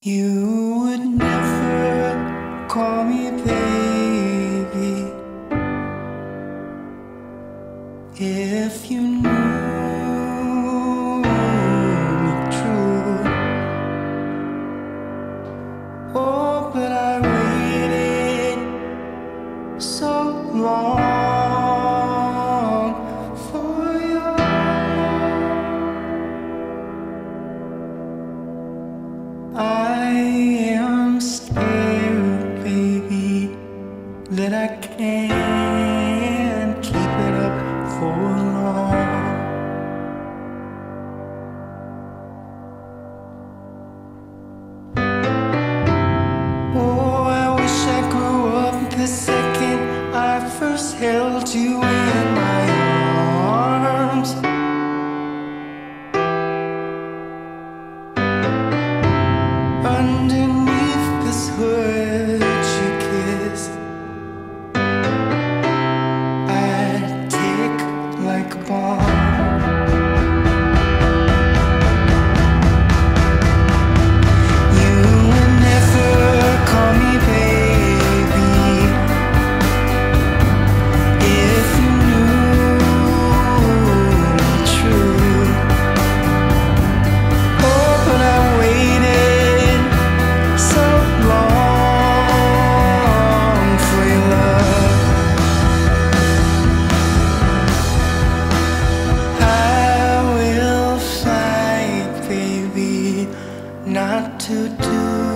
You would never call me baby if you knew me true. Oh, but I waited so long for you. I am scared, baby, that I can't keep it up for long. Oh, I wish I grew up the second I first held you in my arms. Underneath this hood you kissed, I'd tick like a bomb. You would never call me baby if you knew me true. Oh, but I waited so long for your love. I will fight, baby, not to do